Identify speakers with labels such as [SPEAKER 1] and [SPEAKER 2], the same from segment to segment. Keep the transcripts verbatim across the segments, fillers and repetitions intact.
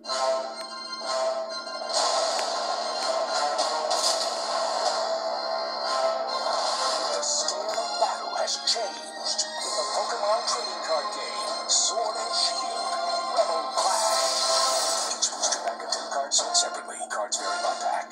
[SPEAKER 1] The scale of battle has changed in the Pokemon trading card game, Sword and Shield, Rebel Clash. Each booster pack of ten cards sold separately. Cards vary by pack.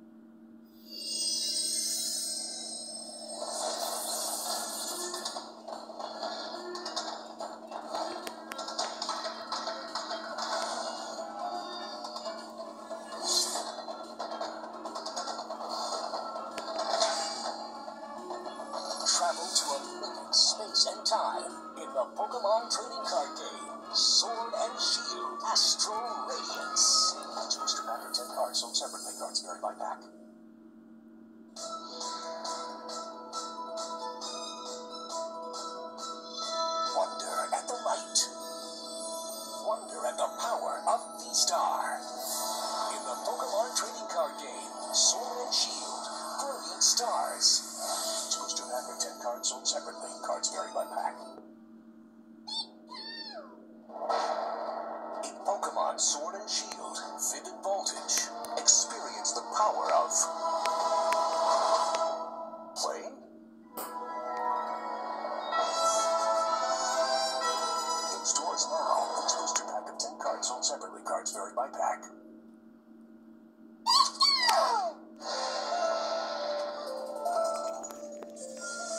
[SPEAKER 1] Travel to a minute, space, and time in the Pokemon trading card game, Sword and Shield, Astral Radiance. Each booster pack of ten cards sold separately. Cards vary by pack. Wonder at the light. Wonder at the power of V-Star. In the Pokemon trading card game, Sword and Shield, Brilliant Stars. Each booster pack of ten cards sold separately. Cards vary by pack. In Pokemon Sword and Shield, Vivid Voltage, experience the power of playing. In stores now, each booster pack of ten cards sold separately. Cards vary by pack.